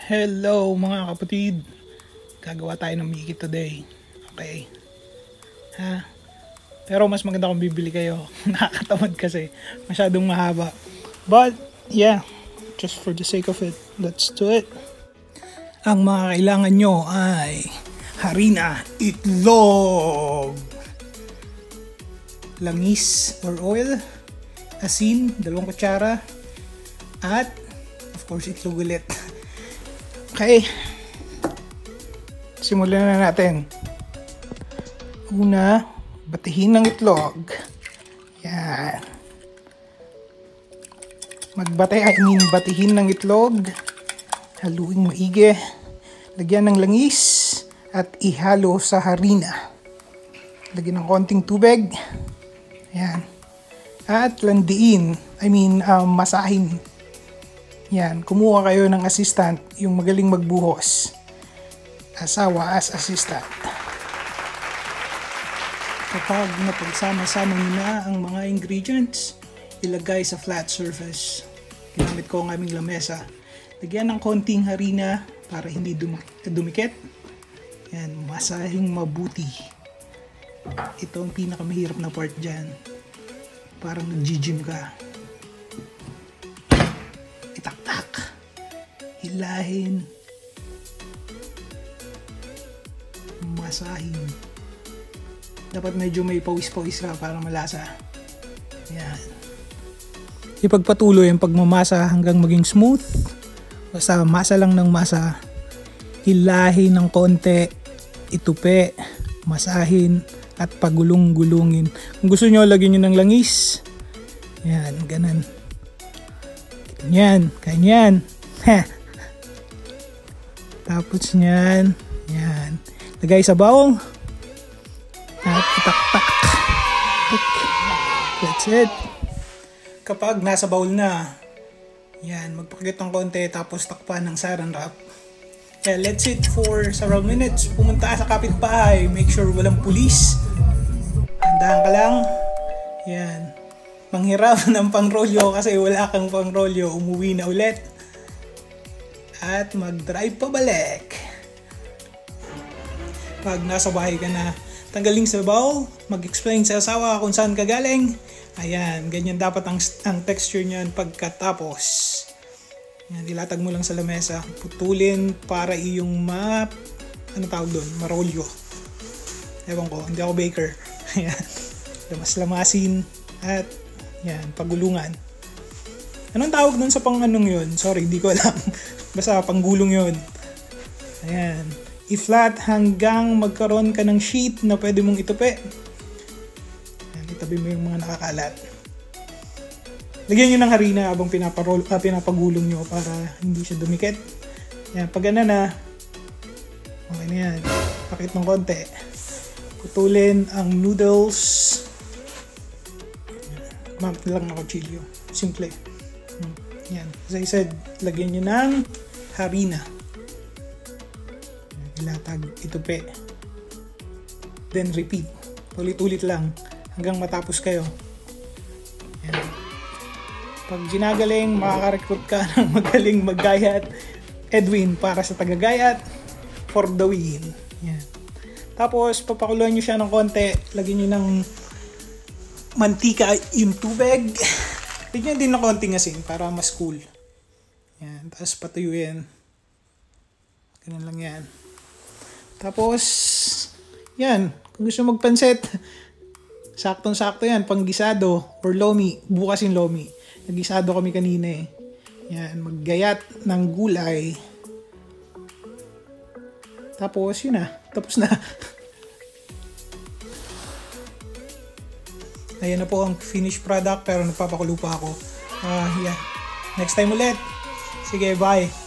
Hello mga kapatid, gagawa tayo ng Miki today. Okay ha? Pero mas maganda kung bibili kayo. Nakakatamad kasi masyadong mahaba. But yeah, just for the sake of it, let's do it. Ang mga kailangan nyo ay harina, itlog, langis or oil, asin, 2 kutsara, at of course itlog ulit. Okay, simulan na natin. Una, batihin ng itlog. Yan. Batihin ng itlog. Haluin maigi. Lagyan ng langis at ihalo sa harina. Lagyan ng konting tubig. Yan. At landiin. Masahin. Yan, kumuha kayo ng assistant, yung magaling magbuhos. Asawa as assistant. Kapag napagsama-sama nyo na ang mga ingredients, ilagay sa flat surface. Ginamit ko ang aming lamesa. Lagyan ng konting harina para hindi dumikit. Yan, masahing mabuti. Ito ang pinakamahirap na part dyan. Parang nag-gym ka. Hilahin, masahin. Dapat medyo may pawis-pawis ka para malasa. Yan. Ipagpatuloy ang pagmamasa hanggang maging smooth. Basta masa lang ng masa. Hilahin ng konti, itupi, masahin, at pagulong-gulungin. Kung gusto nyo, lagyan nyo ng langis. Yan, ganun. Yan, kanyan. Ha! Tapos yan, yan. Lagay sa bowl. At itaktak. That's it. Kapag nasa bowl na, yan, magpakit ng konti tapos takpan ng saran wrap. Yeah, let's sit for several minutes. Pumunta sa kapitbahay. Make sure walang pulis. Handaan ka lang. Yan. Manghiram ng pangrolyo kasi wala kang pangrolyo. Umuwi na ulit. At mag-drive pabalik. Pag nasa bahay ka na, tanggalin sa bowl, mag-explain sa asawa kung saan ka galing. Ayan, ganyan dapat ang texture niyan pagkatapos. Yan, ilatag mo lang sa lamesa, putulin para iyong marolyo. Ewan ko, hindi ako baker. Ayan, lamas-lamasin at yan, pagulungan. Anong tawag dun sa pang-anong yun? Sorry, di ko alam. Basta panggulong yun. Ayan. I-flat hanggang magkaroon ka ng sheet na pwede mong itupi. Ayan, itabi mo yung mga nakakalat. Lagyan nyo ng harina habang pinapagulong nyo para hindi siya dumikit. Ayan, pag ano na, okay na yan. Pakit ng konti. Putulin ang noodles. Gamit lang na kutsilyo. Simple. Yan. As I said, lagyan nyo ng harina. Ilatag, itupi. Then repeat. Ulit-ulit lang hanggang matapos kayo. Yan. Pag ginagaling, makaka-recruit ka ng magaling maggayat. Edwin para sa tagagayat. For the win. Yan. Tapos, papakuluan nyo siya ng konti. Lagyan nyo ng mantika yung tubig. Lagyan din ng konting asin para mas cool. Yan. Tapos patuyuin. Ganun lang yan. Tapos, yan. Kung gusto magpansit, saktong-sakto yan. Panggisado or lomi. Bukas yung lomi. Nagisado kami kanina eh. Yan. Maggayat ng gulay. Tapos, yun na. Tapos na. Ayan na po ang finished product pero nagpapakulo pa ako. Yeah. Next time ulit. Sige, bye.